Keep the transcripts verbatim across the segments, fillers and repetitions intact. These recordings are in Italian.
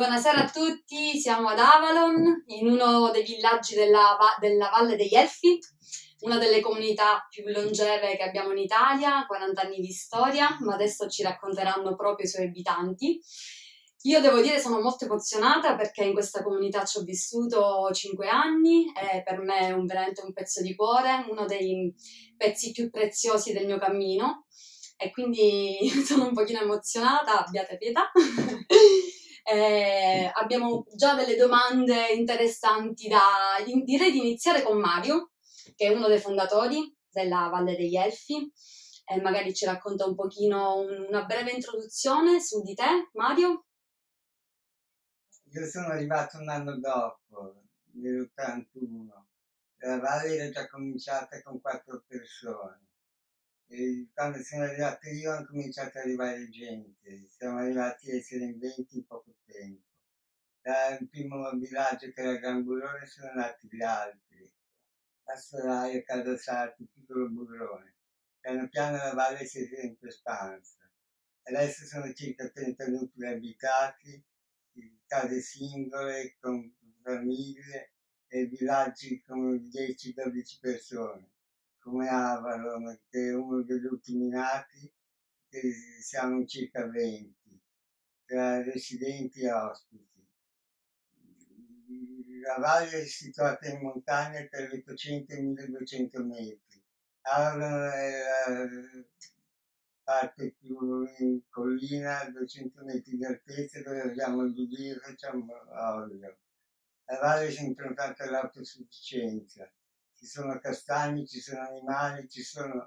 Buonasera a tutti, siamo ad Avalon, in uno dei villaggi della, va- della Valle degli Elfi, una delle comunità più longeve che abbiamo in Italia, quaranta anni di storia, ma adesso ci racconteranno proprio i suoi abitanti. Io devo dire sono molto emozionata perché in questa comunità ci ho vissuto cinque anni e per me è un, veramente un pezzo di cuore, uno dei pezzi più preziosi del mio cammino e quindi sono un pochino emozionata, abbiate pietà. Eh, abbiamo già delle domande interessanti da... Direi di iniziare con Mario, che è uno dei fondatori della Valle degli Elfi, e magari ci racconta un pochino un- una breve introduzione su di te, Mario. Io sono arrivato un anno dopo, nell'ottantuno. La valle era già cominciata con quattro persone. E quando sono arrivato io hanno cominciato ad arrivare gente. Siamo arrivati a essere in venti in poco tempo. Dal primo villaggio che era Gran Burrone sono nati gli altri. Pastoraio, Caldasarti, Piccolo Burrone. Piano piano la valle si è sempre espansa. Adesso sono circa trenta nuclei abitati, case singole con famiglie e villaggi con dieci dodici persone, come Avalon, che è uno degli ultimi nati, che siamo in circa venti, tra residenti e ospiti. La valle è situata in montagna tra gli ottocento e i milleduecento metri. Avalon è la parte più in collina, a duecento metri di altezza, dove abbiamo il Dublino e facciamo olio. La valle è improntata all'autosufficienza. Ci sono castagni, ci sono animali, ci sono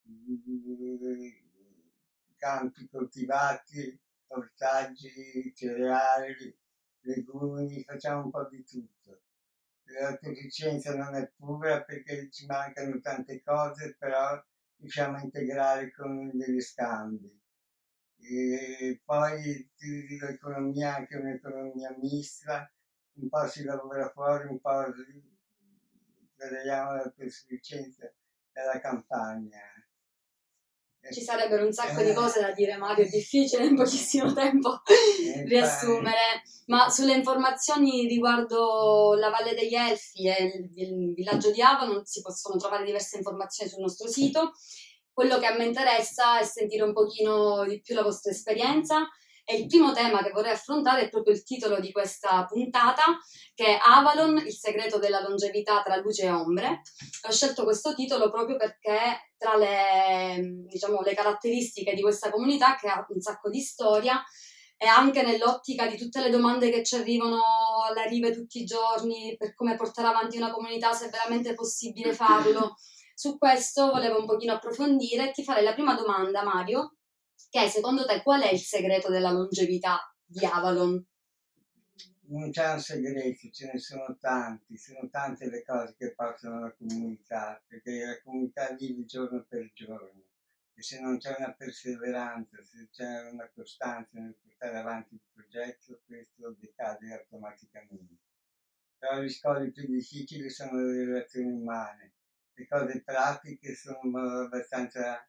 mm, campi coltivati, ortaggi, cereali, legumi, facciamo un po' di tutto. L'autosufficienza non è pura perché ci mancano tante cose, però riusciamo a integrare con degli scambi. E poi l'economia è anche un'economia mista, un po' si lavora fuori, un po' guadagniamo l'autosufficienza dalla campagna. Ci sarebbero un sacco di Eh, cose da dire, Mario, è difficile in pochissimo tempo eh, riassumere, ma sulle informazioni riguardo la Valle degli Elfi e il, il villaggio di Avalon si possono trovare diverse informazioni sul nostro sito. Quello che a me interessa è sentire un pochino di più la vostra esperienza e il primo tema che vorrei affrontare è proprio il titolo di questa puntata, che è Avalon, il segreto della longevità tra luce e ombre. Ho scelto questo titolo proprio perché tra le, diciamo, le caratteristiche di questa comunità, che ha un sacco di storia, e anche nell'ottica di tutte le domande che ci arrivano alle rive tutti i giorni per come portare avanti una comunità, se è veramente possibile farlo. Su questo volevo un pochino approfondire. Ti farei la prima domanda, Mario, che è, secondo te qual è il segreto della longevità di Avalon? Non c'è un segreto, ce ne sono tanti, sono tante le cose che portano la comunità, perché la comunità vive giorno per giorno e se non c'è una perseveranza, se c'è una costanza nel portare avanti il progetto, questo decade automaticamente. Però gli scogli più difficili sono le relazioni umane, le cose pratiche sono abbastanza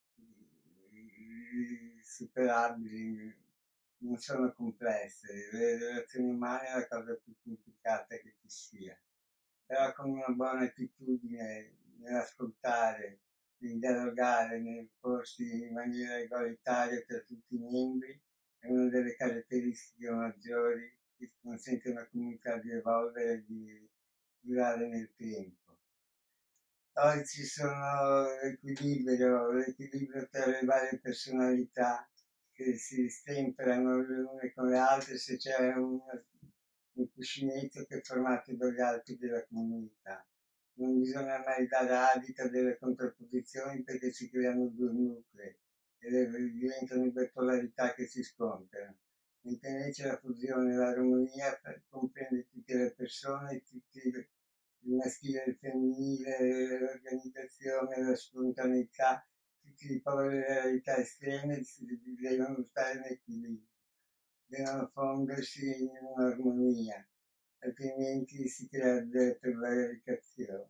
eh, superabili, non sono complesse, le relazioni umane è la cosa più complicata che ci sia, però con una buona attitudine nell'ascoltare, nel dialogare, nel porsi in maniera egualitaria tra tutti i membri, è una delle caratteristiche maggiori che consente a una comunità di evolvere e di durare nel tempo. Poi ci sono l'equilibrio, l'equilibrio tra le varie personalità che si stemperano le une con le altre se c'è un, un cuscinetto che è formato dagli altri della comunità. Non bisogna mai dare adito a delle contrapposizioni perché si creano due nuclei e le- diventano due polarità che si scontrano. Mentre invece la fusione, l'armonia fa- comprende tutte le persone, tutti il maschile e il femminile, l'organizzazione, la spontaneità, tutti i poli della realtà estreme devono stare in equilibrio, devono fondersi in un'armonia, altrimenti si crea delle prevaricazioni.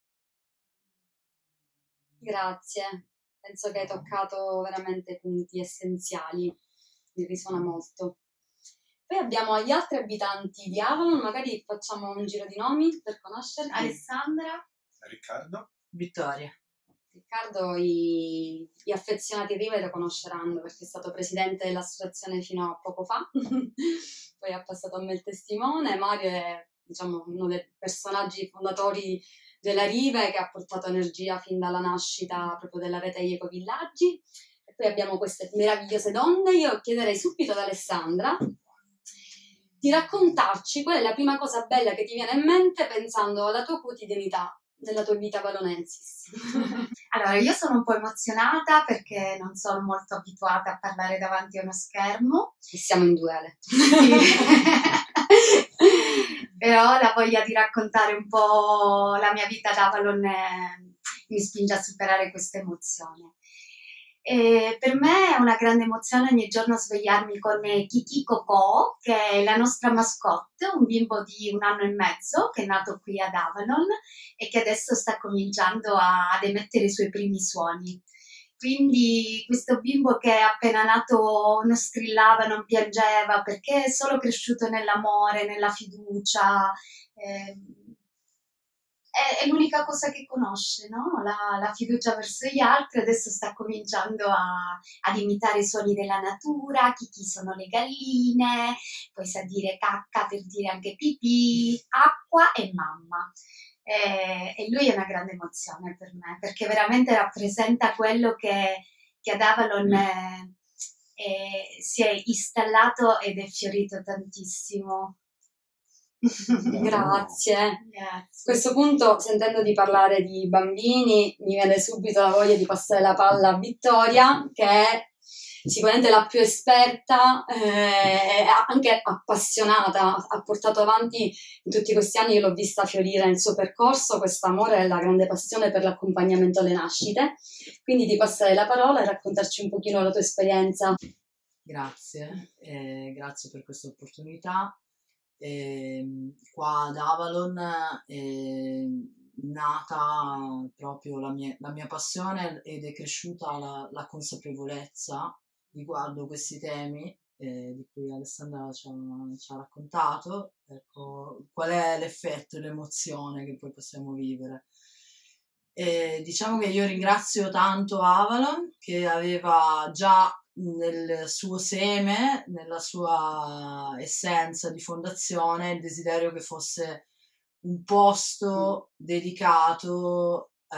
Grazie, penso che hai toccato veramente punti essenziali, mi risuona molto. Poi abbiamo gli altri abitanti di Avalon, magari facciamo un giro di nomi per conoscerli. Alessandra, Riccardo, Vittoria. Riccardo i, gli affezionati Riva lo conosceranno perché è stato presidente dell'associazione fino a poco fa, poi ha passato a me il testimone. Mario è, diciamo, uno dei personaggi fondatori della Rive, che ha portato energia fin dalla nascita proprio della rete degli ecovillaggi. E poi abbiamo queste meravigliose donne. Io chiederei subito ad Alessandra di raccontarci qual è la prima cosa bella che ti viene in mente pensando alla tua quotidianità, nella tua vita valonensis. allora io sono un po' emozionata perché non sono molto abituata a parlare davanti a uno schermo. E siamo in duele. Però la voglia di raccontare un po' la mia vita ad Avalon eh, mi spinge a superare questa emozione. E per me è una grande emozione ogni giorno svegliarmi con Kiki Coco, che è la nostra mascotte, un bimbo di un anno e mezzo che è nato qui ad Avalon e che adesso sta cominciando a, ad emettere i suoi primi suoni. Quindi questo bimbo che è appena nato non strillava, non piangeva, perché è solo cresciuto nell'amore, nella fiducia. Eh, è, è l'unica cosa che conosce, no? La, la fiducia verso gli altri. Adesso sta cominciando a, ad imitare i suoni della natura, Kiki sono le galline, poi sa dire cacca per dire anche pipì, acqua e mamma. E, e lui è una grande emozione per me, perché veramente rappresenta quello che, che ad Avalon è, è, si è installato ed è fiorito tantissimo. Grazie. Grazie. A questo punto, sentendo di parlare di bambini, mi viene subito la voglia di passare la palla a Vittoria, che è sicuramente la più esperta e eh, anche appassionata, ha portato avanti in tutti questi anni, io l'ho vista fiorire nel suo percorso, questo amore e la grande passione per l'accompagnamento alle nascite. Quindi ti passare la parola e raccontarci un pochino la tua esperienza. Grazie, eh, grazie per questa opportunità. Eh, qua ad Avalon è nata proprio la mia, la mia passione ed è cresciuta la, la consapevolezza riguardo questi temi eh, di cui Alessandra ci ha, ci ha raccontato. Ecco, qual è l'effetto e l'emozione che poi possiamo vivere. E diciamo che io ringrazio tanto Avalon, che aveva già nel suo seme, nella sua essenza di fondazione, il desiderio che fosse un posto dedicato eh,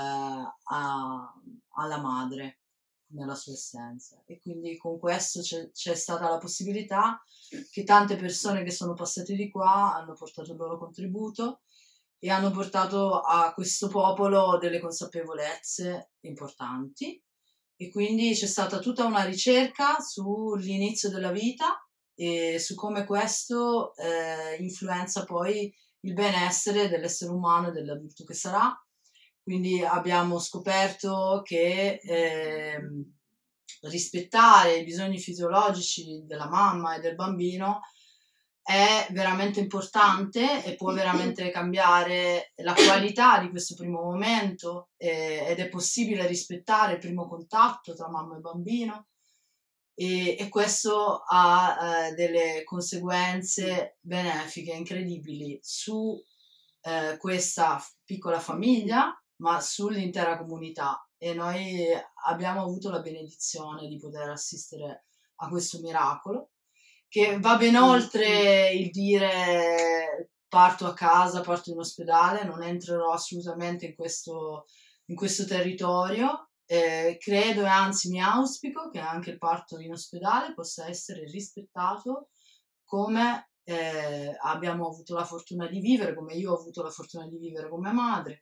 a, alla madre nella sua essenza, e quindi con questo c'è, c'è stata la possibilità che tante persone che sono passate di qua hanno portato il loro contributo e hanno portato a questo popolo delle consapevolezze importanti. E quindi c'è stata tutta una ricerca sull'inizio della vita e su come questo eh, influenza poi il benessere dell'essere umano e dell'adulto che sarà. Quindi abbiamo scoperto che eh, rispettare i bisogni fisiologici della mamma e del bambino è veramente importante e può veramente cambiare la qualità di questo primo momento eh, ed è possibile rispettare il primo contatto tra mamma e bambino e, e questo ha eh, delle conseguenze benefiche incredibili su eh, questa piccola famiglia, ma sull'intera comunità, e noi abbiamo avuto la benedizione di poter assistere a questo miracolo, che va ben oltre il dire parto a casa, parto in ospedale. Non entrerò assolutamente in questo, in questo territorio. Eh, credo e anzi mi auspico che anche il parto in ospedale possa essere rispettato come eh, abbiamo avuto la fortuna di vivere, come io ho avuto la fortuna di vivere come madre.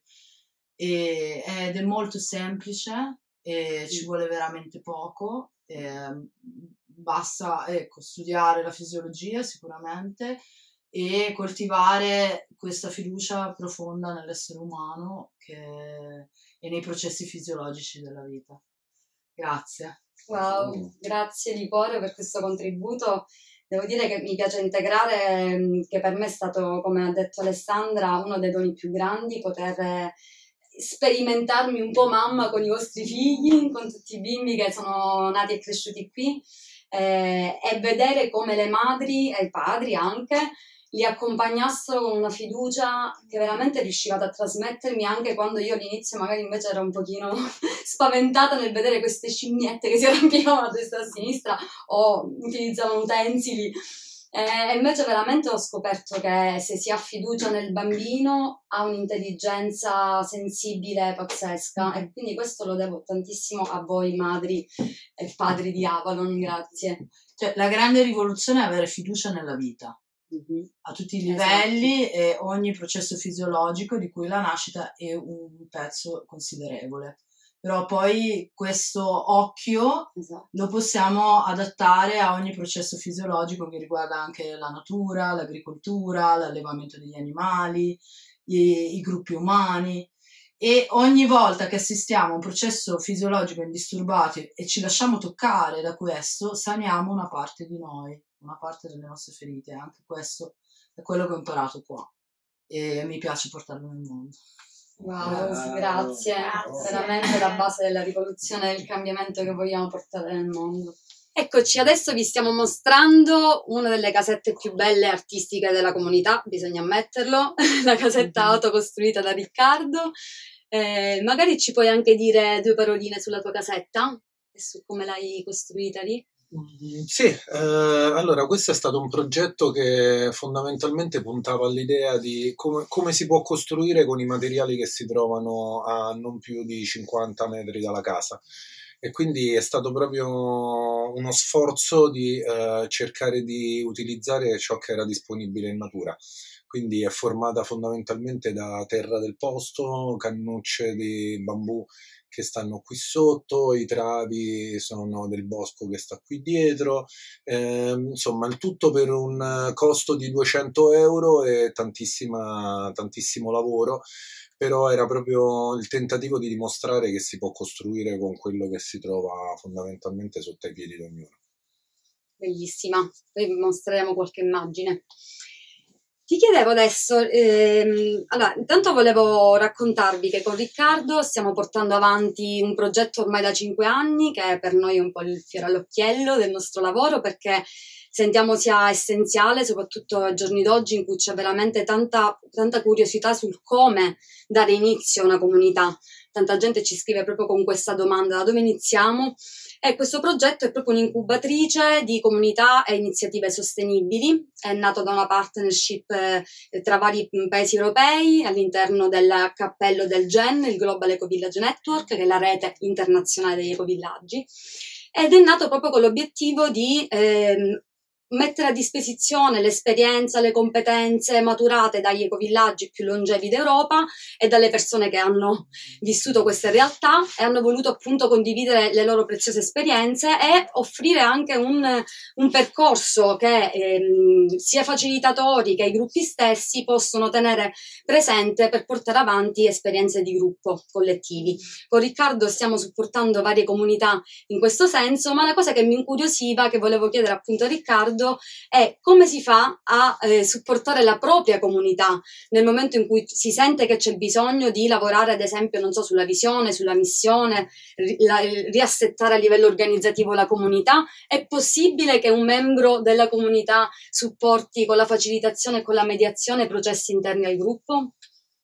E, ed è molto semplice e ci vuole veramente poco. Eh, basta ecco, studiare la fisiologia sicuramente e coltivare questa fiducia profonda nell'essere umano che, e nei processi fisiologici della vita. Grazie. Wow, grazie di cuore per questo contributo. Devo dire che mi piace integrare, che per me è stato, come ha detto Alessandra, uno dei doni più grandi, poter sperimentarmi un po' mamma con i vostri figli, con tutti i bimbi che sono nati e cresciuti qui. eh, e vedere come le madri e i padri anche li accompagnassero con una fiducia che veramente riuscivate a trasmettermi anche quando io all'inizio magari invece ero un pochino spaventata nel vedere queste scimmiette che si arrampicavano a destra e a sinistra o utilizzavano utensili. E invece veramente ho scoperto che se si ha fiducia nel bambino ha un'intelligenza sensibile pazzesca, e quindi questo lo devo tantissimo a voi madri e padri di Avalon, grazie. Cioè, la grande rivoluzione è avere fiducia nella vita. Mm-hmm. A tutti i livelli, esatto. E ogni processo fisiologico di cui la nascita è un pezzo considerevole. Però poi questo occhio, esatto, lo possiamo adattare a ogni processo fisiologico che riguarda anche la natura, l'agricoltura, l'allevamento degli animali, i, i gruppi umani, e ogni volta che assistiamo a un processo fisiologico indisturbato e ci lasciamo toccare da questo, saniamo una parte di noi, una parte delle nostre ferite. Anche questo è quello che ho imparato qua e mi piace portarlo nel mondo. Wow, grazie. grazie, veramente la base della rivoluzione e del cambiamento che vogliamo portare nel mondo. Eccoci, adesso vi stiamo mostrando una delle casette più belle e artistiche della comunità, bisogna ammetterlo, la casetta auto costruita da Riccardo. Eh, magari ci puoi anche dire due paroline sulla tua casetta e su come l'hai costruita lì? Sì, eh, allora questo è stato un progetto che fondamentalmente puntava all'idea di come, come si può costruire con i materiali che si trovano a non più di cinquanta metri dalla casa, e quindi è stato proprio uno sforzo di eh, cercare di utilizzare ciò che era disponibile in natura. Quindi è formata fondamentalmente da terra del posto, cannucce di bambù che stanno qui sotto, i travi sono del bosco che sta qui dietro, eh, insomma il tutto per un costo di duecento euro e tantissima, tantissimo lavoro, però era proprio il tentativo di dimostrare che si può costruire con quello che si trova fondamentalmente sotto ai piedi di ognuno. Bellissima, poi vi mostreremo qualche immagine. Ti chiedevo adesso, ehm, allora, intanto volevo raccontarvi che con Riccardo stiamo portando avanti un progetto ormai da cinque anni, che per noi è un po' il fiore all'occhiello del nostro lavoro, perché sentiamo sia essenziale, soprattutto ai giorni d'oggi in cui c'è veramente tanta, tanta curiosità sul come dare inizio a una comunità. Tanta gente ci scrive proprio con questa domanda: da dove iniziamo? E questo progetto è proprio un'incubatrice di comunità e iniziative sostenibili, è nato da una partnership eh, tra vari paesi europei all'interno del cappello del G E N, il Global Eco Village Network, che è la rete internazionale degli ecovillaggi, ed è nato proprio con l'obiettivo di eh, mettere a disposizione l'esperienza, le competenze maturate dagli ecovillaggi più longevi d'Europa e dalle persone che hanno vissuto queste realtà e hanno voluto appunto condividere le loro preziose esperienze e offrire anche un, un percorso che ehm, sia facilitatori che i gruppi stessi possono tenere presente per portare avanti esperienze di gruppo collettivi. Con Riccardo stiamo supportando varie comunità in questo senso, ma la cosa che mi incuriosiva, che volevo chiedere appunto a Riccardo, è come si fa a eh, supportare la propria comunità nel momento in cui si sente che c'è bisogno di lavorare, ad esempio, non so, sulla visione, sulla missione, ri la, riassettare a livello organizzativo la comunità. È possibile che un membro della comunità supporti con la facilitazione e con la mediazione i processi interni al gruppo?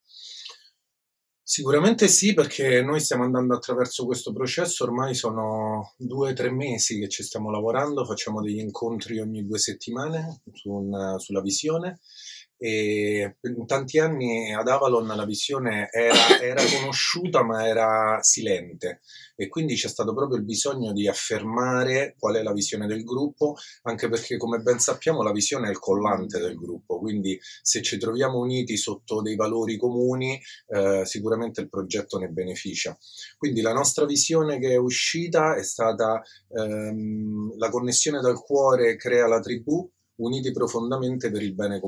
Sicuramente sì, perché noi stiamo andando attraverso questo processo, ormai sono due o tre mesi che ci stiamo lavorando, facciamo degli incontri ogni due settimane su un, sulla visione, e in tanti anni ad Avalon la visione era, era conosciuta ma era silente, e quindi c'è stato proprio il bisogno di affermare qual è la visione del gruppo, anche perché, come ben sappiamo, la visione è il collante del gruppo, quindi se ci troviamo uniti sotto dei valori comuni eh, sicuramente il progetto ne beneficia. Quindi la nostra visione che è uscita è stata ehm, la connessione dal cuore crea la tribù, uniti profondamente per il bene comune.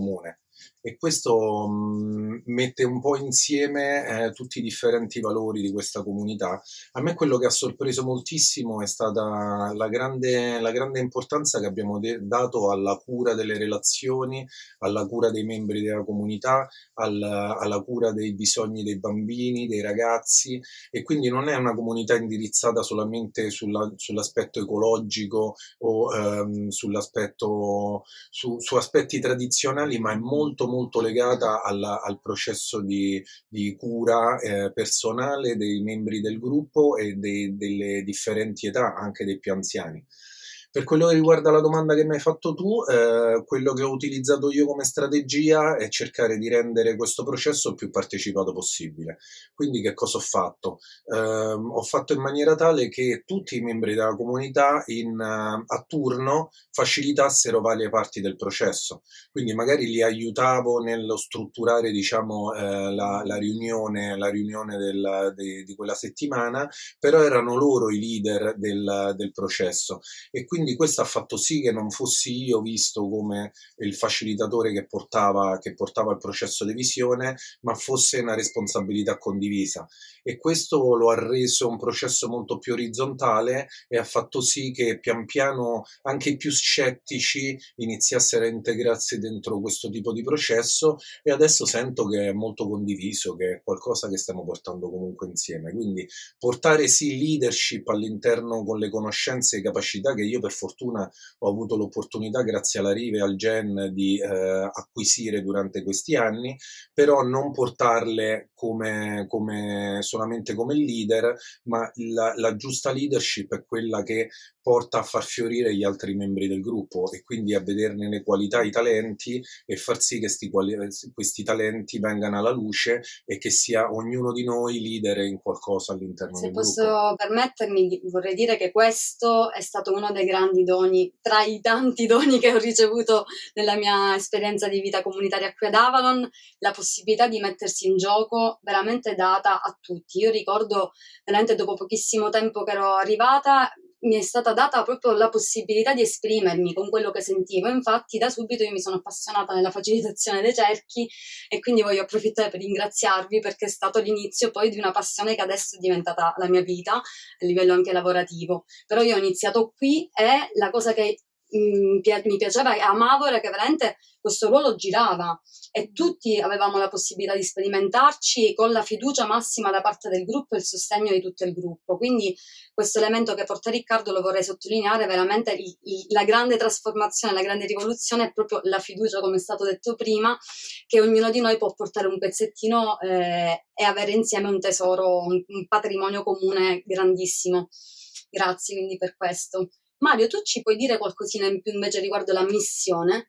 E questo mh, mette un po' insieme eh, tutti i differenti valori di questa comunità. A me quello che ha sorpreso moltissimo è stata la grande, la grande importanza che abbiamo de- dato alla cura delle relazioni, alla cura dei membri della comunità, al- alla cura dei bisogni dei bambini, dei ragazzi, e quindi non è una comunità indirizzata solamente sulla- sull'aspetto ecologico o ehm, sull'aspetto su, su aspetti tradizionali, ma è molto molto legata alla- al processo di, di cura eh, personale dei membri del gruppo e dei- delle differenti età, anche dei più anziani. Per quello che riguarda la domanda che mi hai fatto tu, eh, quello che ho utilizzato io come strategia è cercare di rendere questo processo il più partecipato possibile. Quindi che cosa ho fatto? Eh, ho fatto in maniera tale che tutti i membri della comunità in, uh, a turno facilitassero varie parti del processo. Quindi magari li aiutavo nello strutturare, diciamo, eh, la, la riunione, la riunione del, de, di quella settimana, però erano loro i leader del, del processo, e quindi questo ha fatto sì che non fossi io visto come il facilitatore che portava, che portava il processo di visione, ma fosse una responsabilità condivisa. E questo lo ha reso un processo molto più orizzontale e ha fatto sì che pian piano anche i più scettici iniziassero a integrarsi dentro questo tipo di processo, e adesso sento che è molto condiviso, che è qualcosa che stiamo portando comunque insieme. Quindi portare sì leadership all'interno con le conoscenze e capacità che io per fortuna ho avuto l'opportunità, grazie alla Rive e al Gen, di eh, acquisire durante questi anni, però non portarle come, come solamente come leader, ma la, la giusta leadership è quella che porta a far fiorire gli altri membri del gruppo, e quindi a vederne le qualità, i talenti, e far sì che sti quali, questi talenti vengano alla luce e che sia ognuno di noi leader in qualcosa all'interno Se del gruppo. posso permettermi, vorrei dire che questo è stato uno dei grandi doni, tra i tanti doni che ho ricevuto nella mia esperienza di vita comunitaria qui ad Avalon, la possibilità di mettersi in gioco veramente data a tutti. Io ricordo veramente dopo pochissimo tempo che ero arrivata, mi è stata data proprio la possibilità di esprimermi con quello che sentivo. Infatti da subito io mi sono appassionata nella facilitazione dei cerchi, e quindi voglio approfittare per ringraziarvi, perché è stato l'inizio poi di una passione che adesso è diventata la mia vita a livello anche lavorativo. Però io ho iniziato qui, e la cosa che mm, mi piaceva e amavo era che veramente questo ruolo girava e tutti avevamo la possibilità di sperimentarci con la fiducia massima da parte del gruppo e il sostegno di tutto il gruppo. Quindi questo elemento che porta Riccardo lo vorrei sottolineare, veramente il, il, la grande trasformazione, la grande rivoluzione è proprio la fiducia, come è stato detto prima, che ognuno di noi può portare un pezzettino eh, e avere insieme un tesoro, un, un patrimonio comune grandissimo. Grazie quindi per questo. Mario, tu ci puoi dire qualcosina in più invece riguardo la missione?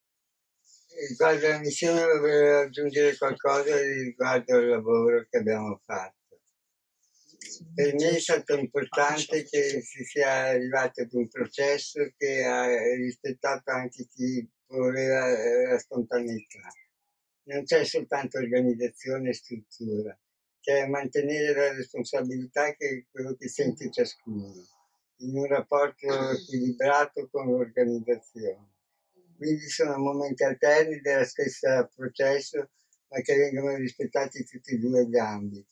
Riguardo alla missione vorrei aggiungere qualcosa riguardo il lavoro che abbiamo fatto. Per me è stato importante che si sia arrivati ad un processo che ha rispettato anche chi voleva la spontaneità. Non c'è soltanto organizzazione e struttura, c'è mantenere la responsabilità che è quello che sente ciascuno, in un rapporto equilibrato con l'organizzazione. Quindi sono momenti alterni dello stesso processo, ma che vengono rispettati tutti e due gli ambiti.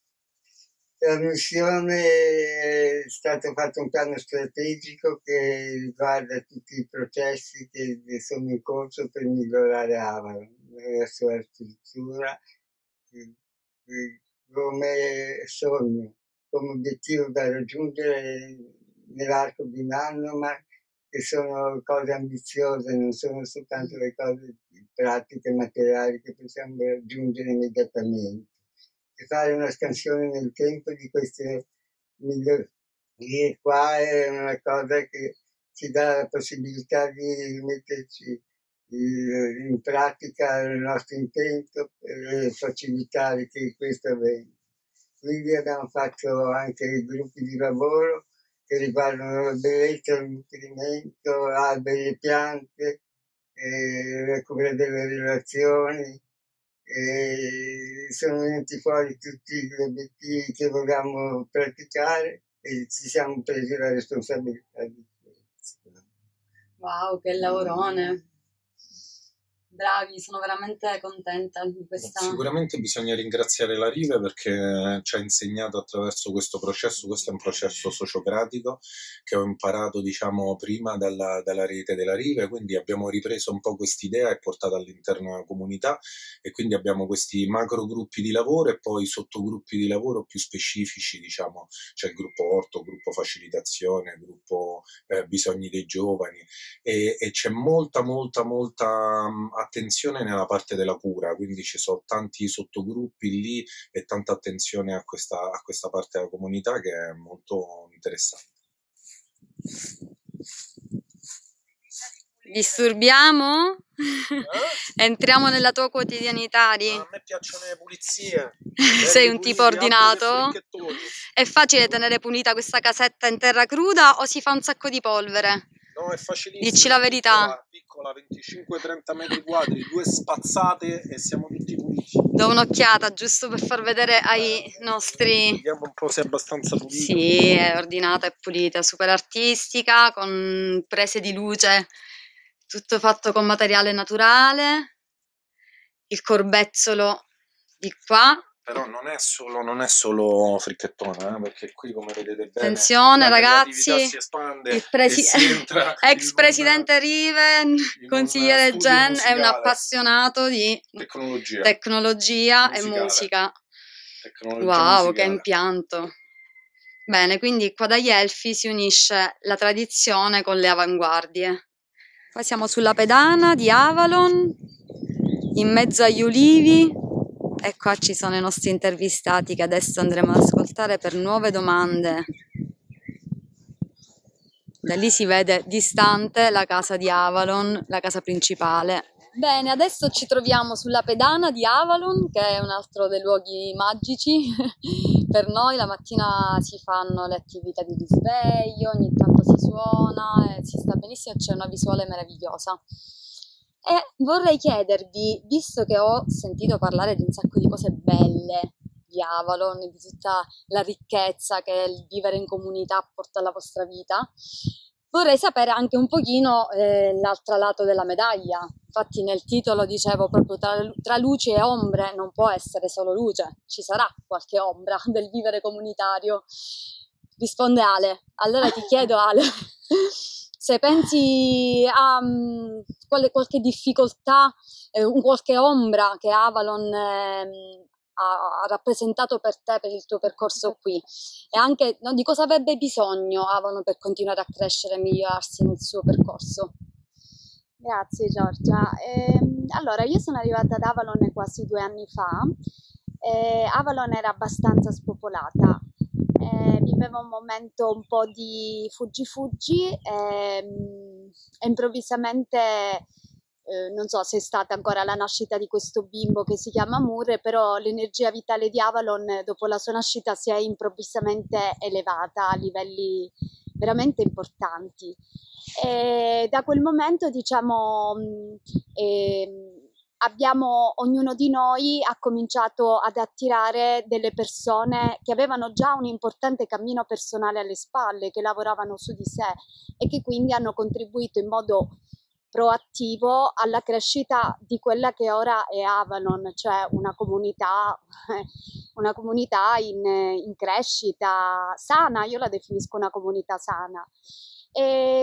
La missione è stato fatto un piano strategico che riguarda tutti i processi che sono in corso per migliorare Avalon, la sua struttura, come sogno, come obiettivo da raggiungere nell'arco di un anno, ma che sono cose ambiziose, non sono soltanto le cose pratiche, materiali che possiamo raggiungere immediatamente. E fare una scansione nel tempo di queste migliorie qua è una cosa che ci dà la possibilità di metterci in pratica il nostro intento per facilitare che questo avvenga. Quindi abbiamo fatto anche gruppi di lavoro che riguardano la bellezza, il nutrimento, alberi e piante, e la cura delle relazioni, e sono venuti fuori tutti gli obiettivi che vogliamo praticare e ci siamo presi la responsabilità di questo. Wow, che lavorone! bravi, sono veramente contenta di questa... Sicuramente bisogna ringraziare la Rive perché ci ha insegnato attraverso questo processo, questo è un processo sociocratico che ho imparato diciamo prima dalla, dalla rete della Rive, quindi abbiamo ripreso un po' quest'idea e portata all'interno della comunità e quindi abbiamo questi macro gruppi di lavoro e poi sottogruppi di lavoro più specifici, diciamo c'è il gruppo orto, gruppo facilitazione, gruppo eh, bisogni dei giovani e, e c'è molta molta molta um, attenzione nella parte della cura, quindi ci sono tanti sottogruppi lì e tanta attenzione a questa, a questa parte della comunità che è molto interessante. Disturbiamo? Eh? Entriamo nella tua quotidianità, Ri? A me piacciono le pulizie. Sei un tipo ordinato? È facile tenere pulita questa casetta in terra cruda o si fa un sacco di polvere? No, è facilissimo. Dici la verità. Piccola, piccola venticinque trenta metri quadri, due spazzate e siamo tutti puliti. Do un'occhiata giusto per far vedere ai nostri... Vediamo un po' se è abbastanza pulita. Sì, è ordinata e pulita, super artistica, con prese di luce, tutto fatto con materiale naturale, il corbezzolo di qua. Però non è solo, non è solo fricchettone, eh, perché qui come vedete bene attenzione ragazzi, si espande il presi- ex presidente Riven, consigliere Gen, è un appassionato di tecnologia, tecnologia musicale. E musica. Tecnologia wow, musicale. Che impianto. Bene, quindi qua dagli Elfi si unisce la tradizione con le avanguardie. Qua siamo sulla pedana di Avalon, in mezzo agli ulivi. E qua ci sono i nostri intervistati che adesso andremo ad ascoltare per nuove domande. Da lì si vede distante la casa di Avalon, la casa principale. Bene, adesso ci troviamo sulla pedana di Avalon, che è un altro dei luoghi magici per noi. La mattina si fanno le attività di risveglio, ogni tanto si suona, e si sta benissimo e c'è una visuale meravigliosa. E vorrei chiedervi, visto che ho sentito parlare di un sacco di cose belle di Avalon, di tutta la ricchezza che il vivere in comunità porta alla vostra vita, vorrei sapere anche un pochino eh, l'altro lato della medaglia. Infatti nel titolo dicevo proprio tra, tra luci e ombre non può essere solo luce, ci sarà qualche ombra del vivere comunitario. Risponde Ale. Allora ti chiedo Ale, se pensi a um, quale, qualche difficoltà, eh, un qualche ombra che Avalon eh, ha rappresentato per te, per il tuo percorso qui, e anche no, di cosa avrebbe bisogno Avalon per continuare a crescere e migliorarsi nel suo percorso. Grazie Giorgia. Eh, allora, io sono arrivata ad Avalon quasi due anni fa. Eh, Avalon era abbastanza spopolata. Eh, viveva un momento un po' di fuggi-fuggi ehm, e improvvisamente, eh, non so se è stata ancora la nascita di questo bimbo che si chiama Murre, però l'energia vitale di Avalon dopo la sua nascita si è improvvisamente elevata a livelli veramente importanti. E da quel momento, diciamo, eh, abbiamo, ognuno di noi ha cominciato ad attirare delle persone che avevano già un importante cammino personale alle spalle, che lavoravano su di sé e che quindi hanno contribuito in modo proattivo alla crescita di quella che ora è Avalon, cioè una comunità, una comunità in, in crescita sana. Io la definisco una comunità sana. E,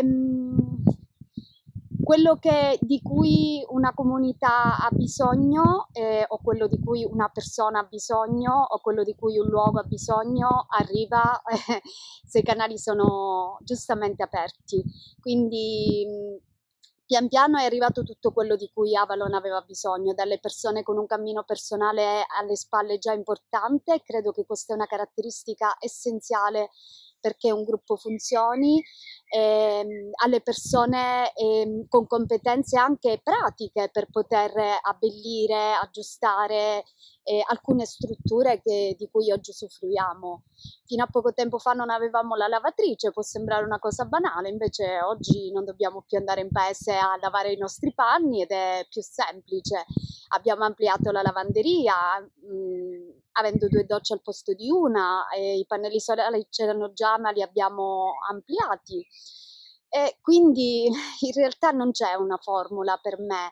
quello che, di cui una comunità ha bisogno, eh, o quello di cui una persona ha bisogno, o quello di cui un luogo ha bisogno, arriva eh, se i canali sono giustamente aperti. Quindi mh, pian piano è arrivato tutto quello di cui Avalon aveva bisogno, dalle persone con un cammino personale alle spalle già importante. Credo che questa è una caratteristica essenziale perché un gruppo funzioni, ehm, alle persone ehm, con competenze anche pratiche per poter abbellire, aggiustare eh, alcune strutture che, di cui oggi usufruiamo. Fino a poco tempo fa non avevamo la lavatrice, può sembrare una cosa banale, invece oggi non dobbiamo più andare in paese a lavare i nostri panni ed è più semplice. Abbiamo ampliato la lavanderia, mh, avendo due docce al posto di una, e i pannelli solari c'erano già ma li abbiamo ampliati. E quindi in realtà non c'è una formula per me.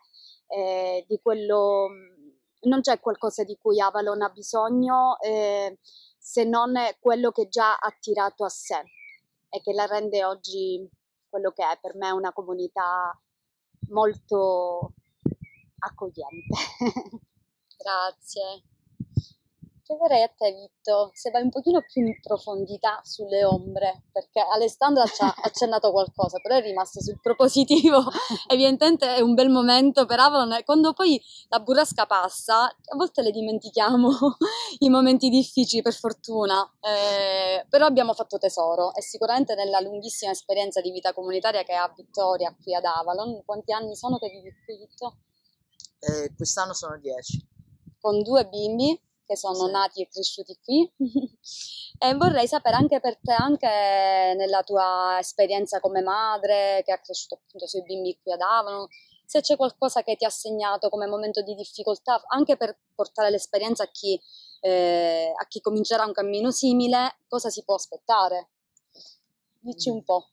eh, di quello, non c'è qualcosa di cui Avalon ha bisogno eh, se non quello che già ha attirato a sé e che la rende oggi quello che è. Per me è una comunità molto accogliente. Grazie. Chiederei a te, Vitto, se vai un pochino più in profondità sulle ombre, perché Alessandra ci ha accennato qualcosa, però è rimasto sul propositivo. Evidentemente è un bel momento per Avalon, e quando poi la burrasca passa, a volte le dimentichiamo i momenti difficili, per fortuna, eh, però abbiamo fatto tesoro, e sicuramente nella lunghissima esperienza di vita comunitaria che ha Vittoria qui ad Avalon. Quanti anni sono che vivi qui, Vitto? Eh, quest'anno sono dieci. Con due bimbi che sono Sì. nati e cresciuti qui. E vorrei sapere anche per te, anche nella tua esperienza come madre che ha cresciuto appunto i suoi bimbi qui ad Avalon, se c'è qualcosa che ti ha segnato come momento di difficoltà, anche per portare l'esperienza a chi, eh, a chi comincerà un cammino simile, cosa si può aspettare? Dici un po'.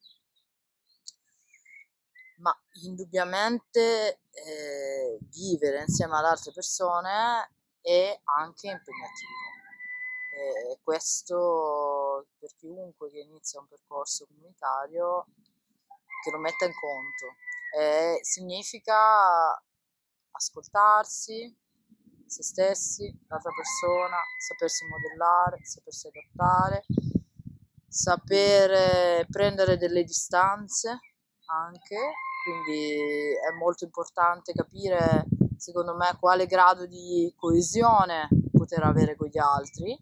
Ma indubbiamente eh, vivere insieme ad altre persone è anche impegnativo. E questo per chiunque che inizia un percorso comunitario che lo metta in conto. E significa ascoltarsi, se stessi, l'altra persona, sapersi modellare, sapersi adattare, saper prendere delle distanze anche, quindi è molto importante capire, secondo me, quale grado di coesione poter avere con gli altri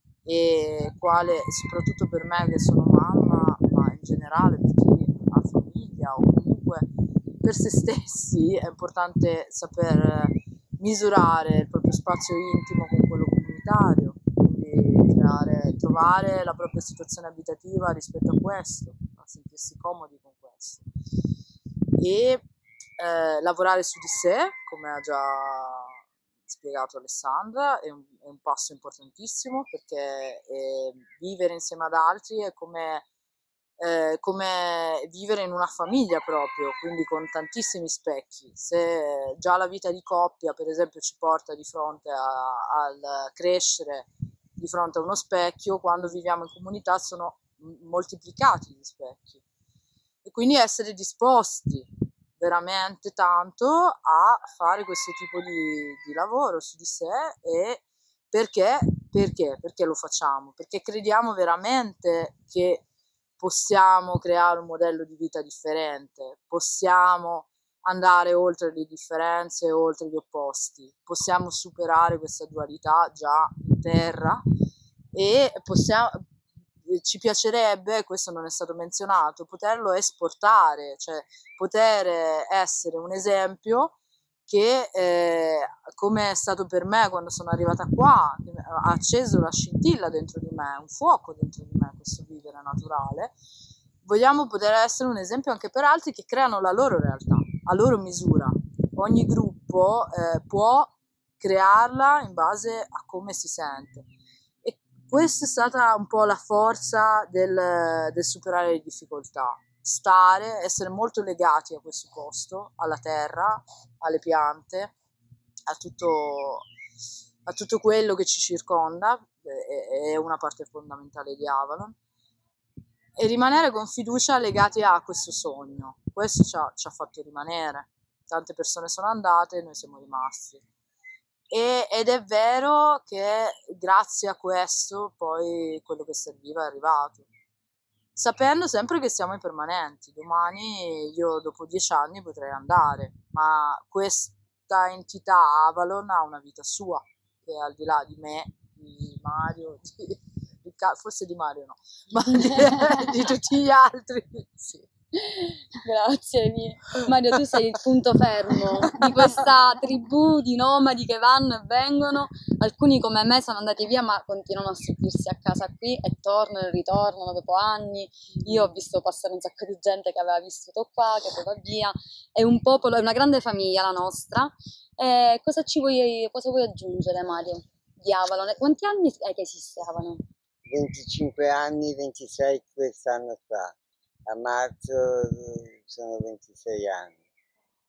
e quale, soprattutto per me che sono mamma, ma in generale per chi ha famiglia o comunque per se stessi, è importante saper misurare il proprio spazio intimo con quello comunitario, quindi creare, trovare la propria situazione abitativa rispetto a questo, a sentirsi comodi con questo e eh, lavorare su di sé, come ha già spiegato Alessandra, è un, è un passo importantissimo, perché eh, vivere insieme ad altri è come, eh, come vivere in una famiglia proprio, quindi con tantissimi specchi. Se già la vita di coppia, per esempio, ci porta di fronte a, al crescere di fronte a uno specchio, quando viviamo in comunità sono moltiplicati gli specchi. E quindi essere disposti veramente tanto a fare questo tipo di, di lavoro su di sé. E perché? Perché? Perché lo facciamo? Perché crediamo veramente che possiamo creare un modello di vita differente, possiamo andare oltre le differenze, oltre gli opposti, possiamo superare questa dualità già in terra e possiamo, ci piacerebbe, questo non è stato menzionato, poterlo esportare, cioè poter essere un esempio che, eh, come è stato per me quando sono arrivata qua, ha acceso la scintilla dentro di me, un fuoco dentro di me, questo vivere naturale. Vogliamo poter essere un esempio anche per altri che creano la loro realtà, a loro misura. Ogni gruppo eh, può crearla in base a come si sente. E questa è stata un po' la forza del, del superare le difficoltà. Stare, essere molto legati a questo posto, alla terra, alle piante, a tutto, a tutto quello che ci circonda, è, è una parte fondamentale di Avalon, e rimanere con fiducia legati a questo sogno. Questo ci ha, ci ha fatto rimanere. Tante persone sono andate e noi siamo rimasti. E, ed è vero che grazie a questo poi quello che serviva è arrivato. Sapendo sempre che siamo impermanenti, domani io dopo dieci anni potrei andare, ma questa entità Avalon ha una vita sua, che al di là di me, di Mario, di Riccardo, forse di Mario no, ma di, di tutti gli altri, sì. Grazie Mario, tu sei il punto fermo di questa tribù di nomadi che vanno e vengono. Alcuni come me sono andati via ma continuano a sentirsi a casa qui e tornano e ritornano dopo anni. Io ho visto passare un sacco di gente che aveva vissuto qua, che poi va via. È un popolo, è una grande famiglia la nostra. E cosa ci vuoi, cosa vuoi aggiungere, Mario, di Avalon? Quanti anni è che esiste Avalon? venticinque anni, ventisei quest'anno fa. A marzo sono ventisei anni.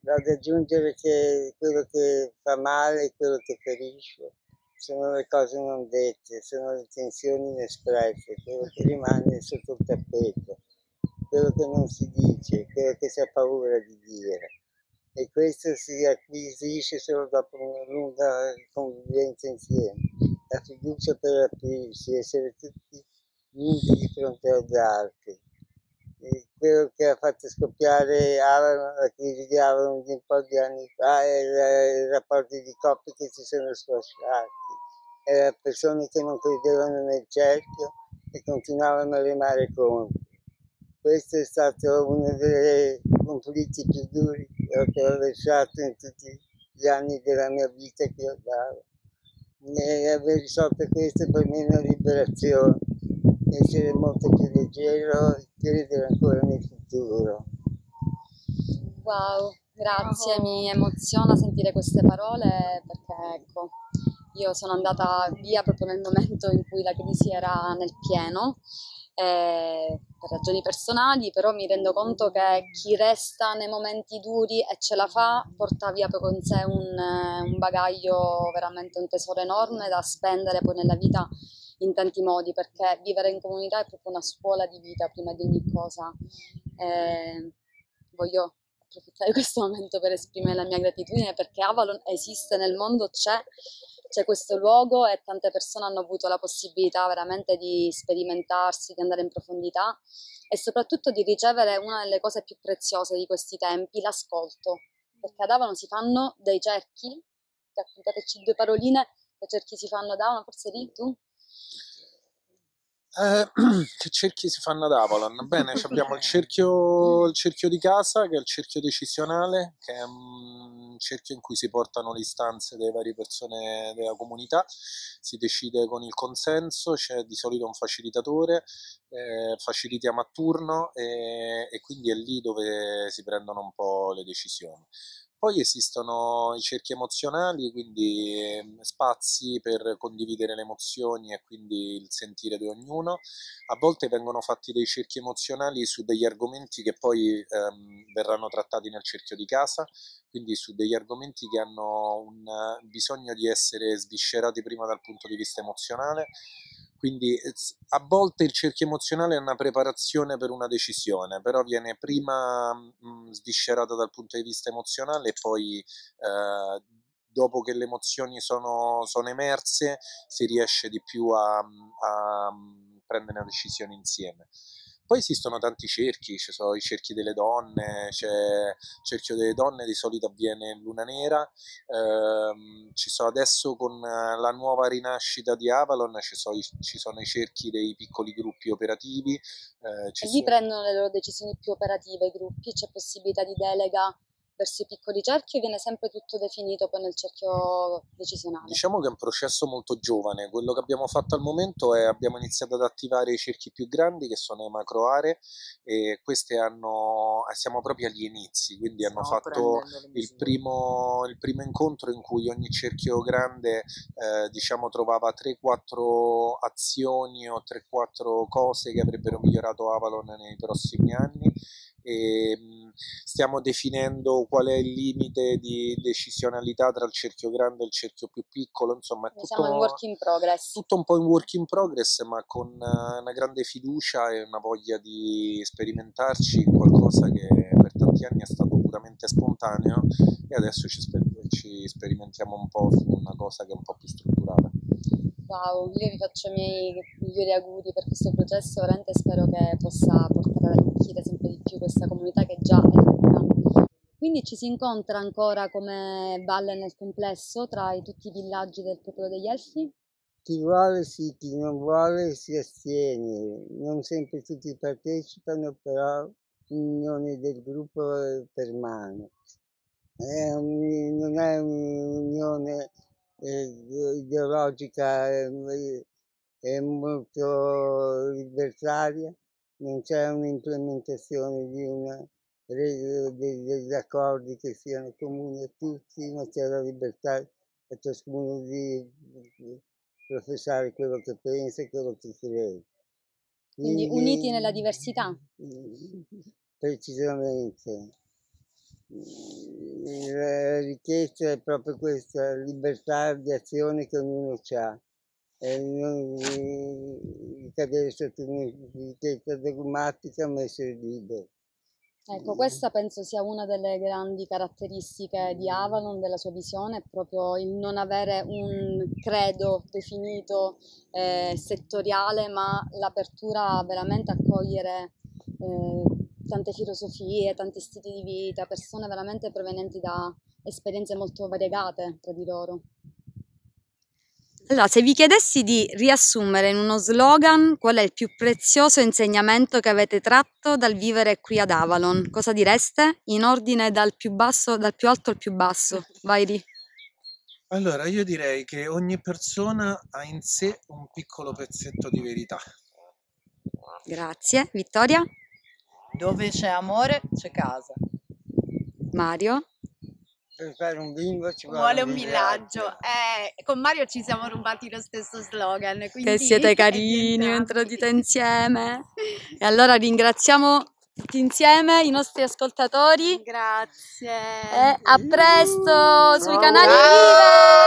ad aggiungere che quello che fa male e quello che ferisce sono le cose non dette, sono le tensioni inespresse, quello che rimane sotto il tappeto, quello che non si dice, quello che si ha paura di dire. E questo si acquisisce solo dopo una lunga convivenza insieme. La fiducia per aprirsi, essere tutti nudi di fronte agli altri. E quello che ha fatto scoppiare Avalon, la crisi di Avalon di un po' di anni fa, è i rapporti di coppie che si sono sfasciati, erano persone che non credevano nel cerchio e continuavano a remare contro. Questo è stato uno dei conflitti più duri che ho lasciato in tutti gli anni della mia vita che ho dato. E aver risolto questo per me è una liberazione, essere molto più leggero e credere ancora nel futuro. Wow, grazie, mi emoziona sentire queste parole perché ecco, io sono andata via proprio nel momento in cui la crisi era nel pieno, eh, per ragioni personali, però mi rendo conto che chi resta nei momenti duri e ce la fa porta via proprio con sé un, un bagaglio, veramente un tesoro enorme da spendere poi nella vita in tanti modi, perché vivere in comunità è proprio una scuola di vita prima di ogni cosa. Eh, voglio approfittare di questo momento per esprimere la mia gratitudine perché Avalon esiste nel mondo, c'è, c'è questo luogo e tante persone hanno avuto la possibilità veramente di sperimentarsi, di andare in profondità e soprattutto di ricevere una delle cose più preziose di questi tempi, l'ascolto, perché ad Avalon si fanno dei cerchi, raccontateci due paroline, che cerchi si fanno ad Avalon, forse lì tu? Eh, che cerchi si fanno ad Avalon? Bene, abbiamo il cerchio, il cerchio di casa, che è il cerchio decisionale, che è un cerchio in cui si portano le istanze delle varie persone della comunità, si decide con il consenso, c'è di solito un facilitatore, eh, facilitiamo a turno e, e quindi è lì dove si prendono un po' le decisioni. Poi esistono i cerchi emozionali, quindi eh, spazi per condividere le emozioni e quindi il sentire di ognuno. A volte vengono fatti dei cerchi emozionali su degli argomenti che poi ehm, verranno trattati nel cerchio di casa, quindi su degli argomenti che hanno un uh, bisogno di essere sviscerati prima dal punto di vista emozionale. Quindi a volte il cerchio emozionale è una preparazione per una decisione, però viene prima mh, sviscerata dal punto di vista emozionale e poi eh, dopo che le emozioni sono, sono emerse si riesce di più a, a prendere una decisione insieme. Poi esistono tanti cerchi, ci sono i cerchi delle donne, c'è il cerchio delle donne, di solito avviene in luna nera, ehm, ci sono adesso con la nuova rinascita di Avalon, ci sono i, ci sono i cerchi dei piccoli gruppi operativi. Eh, ci e lì sono... prendono le loro decisioni più operative i gruppi, c'è possibilità di delega verso i piccoli cerchi o viene sempre tutto definito poi nel cerchio decisionale? Diciamo che è un processo molto giovane, quello che abbiamo fatto al momento è abbiamo iniziato ad attivare i cerchi più grandi che sono le macro aree e queste hanno, siamo proprio agli inizi, quindi Stiamo hanno fatto il misure. primo, il primo incontro in cui ogni cerchio grande eh, diciamo trovava tre quattro azioni o tre quattro cose che avrebbero migliorato Avalon nei prossimi anni. E stiamo definendo qual è il limite di decisionalità tra il cerchio grande e il cerchio più piccolo, insomma è tutto, siamo in work in progress. tutto un po' in work in progress, ma con una grande fiducia e una voglia di sperimentarci in qualcosa che per tanti anni è stato puramente spontaneo e adesso ci, sper- ci sperimentiamo un po' su una cosa che è un po' più strutturata. Wow, io vi faccio i miei migliori auguri per questo processo, veramente spero che possa portare ad arricchire sempre di più questa comunità che già è ricca. Quindi ci si incontra ancora come valle nel complesso tra i, tutti i villaggi del popolo degli Elfi? Chi vuole sì, chi non vuole si astiene, non sempre tutti partecipano, però l'unione del gruppo permane. È un, non è un'unione eh, ideologica, eh, è molto libertaria, non c'è un'implementazione di una regola degli, degli accordi che siano comuni a tutti, ma c'è la libertà a ciascuno di, di professare quello che pensa e quello che crede. Quindi uniti nella diversità? Precisamente. la richiesta è proprio questa libertà di azione che ognuno ha, e non cadere sotto un'etichetta dogmatica ma essere libero. Ecco, questa penso sia una delle grandi caratteristiche di Avalon, della sua visione, è proprio il non avere un credo definito eh, settoriale, ma l'apertura veramente a cogliere eh, tante filosofie, tanti stili di vita, persone veramente provenienti da esperienze molto variegate tra di loro. Allora, se vi chiedessi di riassumere in uno slogan qual è il più prezioso insegnamento che avete tratto dal vivere qui ad Avalon, cosa direste? In ordine dal più basso, dal più alto al più basso. Vai Ri. Allora, io direi che ogni persona ha in sé un piccolo pezzetto di verità. Grazie. Vittoria? Dove c'è amore c'è casa. Mario? Per fare un bingo ci vuole un villaggio. Eh, con Mario ci siamo rubati lo stesso slogan. Quindi Che siete carini, entrate dite insieme. E allora ringraziamo tutti insieme i nostri ascoltatori. Grazie. E a presto sui canali Vive!